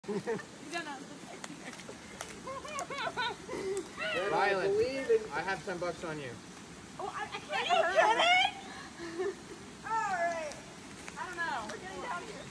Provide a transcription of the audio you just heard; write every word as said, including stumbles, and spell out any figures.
Violet, I have ten bucks on you. Oh, I, I can't. Are you kidding? All right. I don't know. We're getting down here.